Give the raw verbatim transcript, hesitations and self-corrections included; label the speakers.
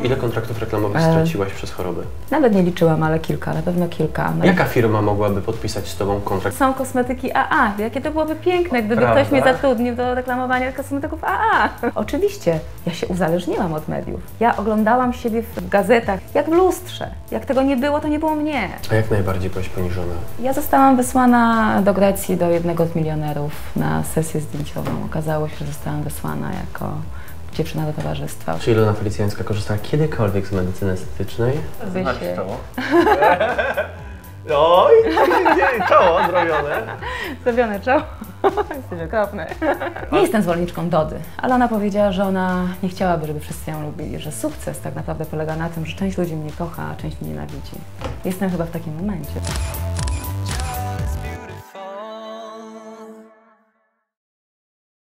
Speaker 1: Ile kontraktów reklamowych straciłaś e... przez chorobę?
Speaker 2: Nawet nie liczyłam, ale kilka, na pewno kilka. No
Speaker 1: Jaka firma mogłaby podpisać z Tobą kontrakt?
Speaker 2: Są kosmetyki A A. Jakie to byłoby piękne, gdyby Prawda? ktoś mnie zatrudnił do reklamowania kosmetyków A A. Oczywiście, ja się uzależniłam od mediów. Ja oglądałam siebie w gazetach, jak w lustrze. Jak tego nie było, to nie było mnie.
Speaker 1: A jak najbardziej byłaś poniżona?
Speaker 2: Ja zostałam wysłana do Grecji do jednego z milionerów na sesję zdjęciową. Okazało się, że zostałam wysłana jako dziewczyna do towarzystwa.
Speaker 1: Czy Ilona Felicjańska korzystała kiedykolwiek z medycyny estetycznej?
Speaker 2: Znaczy czoło.
Speaker 1: Oj, czoło zrobione.
Speaker 2: Zrobione czoło. Jesteś okropny. Nie jestem zwolenniczką Dody, ale ona powiedziała, że ona nie chciałaby, żeby wszyscy ją lubili, że sukces tak naprawdę polega na tym, że część ludzi mnie kocha, a część mnie nienawidzi. Jestem chyba w takim momencie.